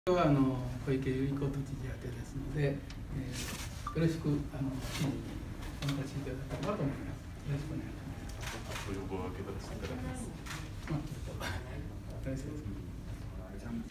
今日は小池百合子都知事宛てですので、よろしく記事に参加していただければと思います。よろしくお願いします。ご要望を受け取らせていただきます。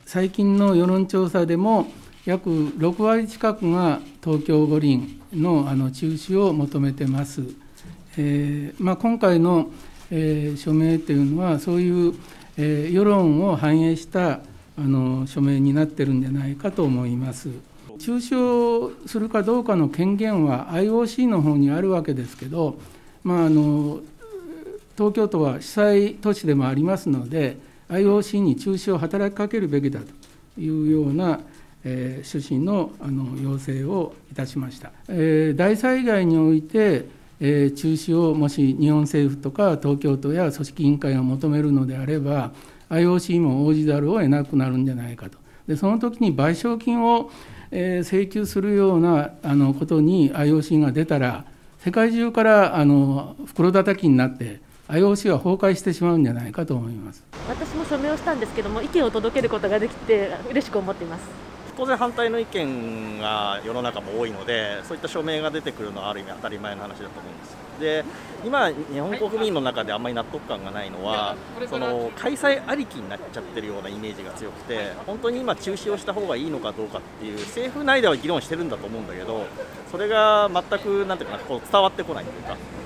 最近の世論調査でも約6割近くが東京五輪の中止を求めてます。今回の、署名というのはそういう、世論を反映した署名になってるんじゃないかと思います。中止をするかどうかの権限は IOC の方にあるわけですけど、東京都は主催都市でもありますので、IOC に中止を働きかけるべきだというような、趣旨の要請をいたしました。大災害において、中止をもし日本政府とか東京都や組織委員会が求めるのであれば、IOC も応じざるを得なくなるんじゃないかと。でその時に賠償金を請求するようなことに IOC が出たら、世界中から袋叩きになって、IOC は崩壊してしまうんじゃないかと思います。 私も署名をしたんですけども、意見を届けることができて、嬉しく思っています。 当然、反対の意見が世の中も多いので、そういった署名が出てくるのはある意味当たり前の話だと思うんです。で、今、日本国民の中であんまり納得感がないのは、その開催ありきになっちゃってるようなイメージが強くて、本当に今、中止をした方がいいのかどうかっていう、政府内では議論してるんだと思うんだけど、それが全くなんていうかな、こう伝わってこないというか。